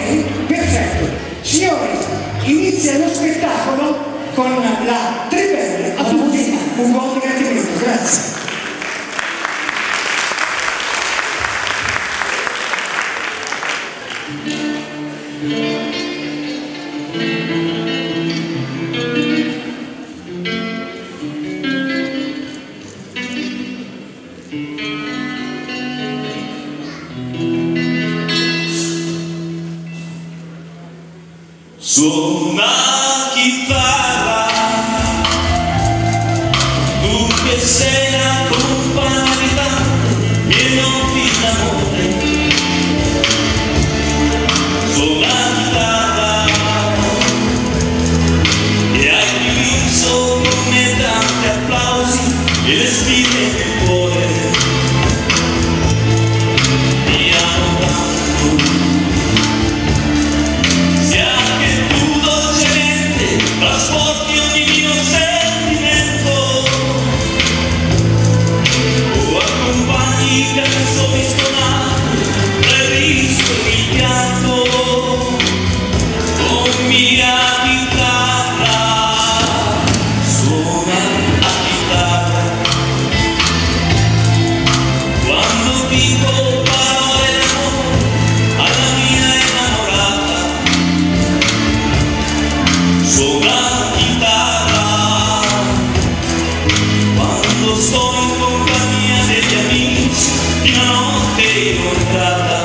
Perfetto. Signori, inizia lo spettacolo con la Tribelle. A tutti un buon divertimento. Grazie. Suona chitarra, tu che sei la compagna di tante e non ti d'amore. Suona chitarra e hai diviso come tanti applausi e le stime del cuore. Ti amo tanto. Trasporti ogni mio sentimento, o accompagni canzoni stonate, previsto il pianto, con mia chitarra, suona la chitarra, quando dico parole d'amore alla mia innamorata, suona la chitarra, quando sto in compagnia degli amici di una notte incontrata.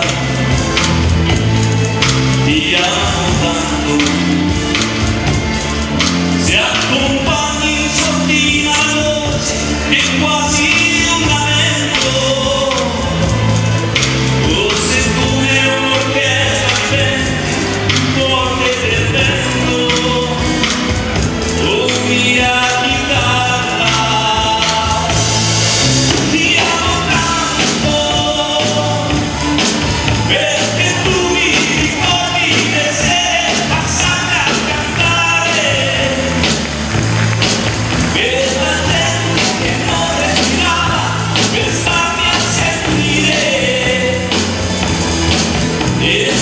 Ti amo tanto, se accompagni in sordina la voce è quasi un lamento, forse come un'orchestra di venti forte del vento. Oh mia chitarra, ti amo tanto, perché tu mi ricordi le sere passate a cantare, per la gente che non respirava, per starmi a sentire, e